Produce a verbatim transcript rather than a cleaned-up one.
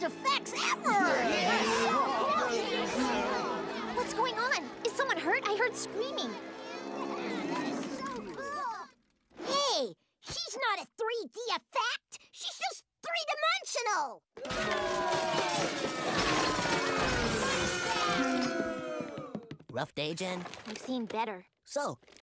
coolest effects ever! What's going on? Is someone hurt? I heard screaming. Hey, she's not a three D effect! She's just three-dimensional! Rough day, Jen? I've seen better. So,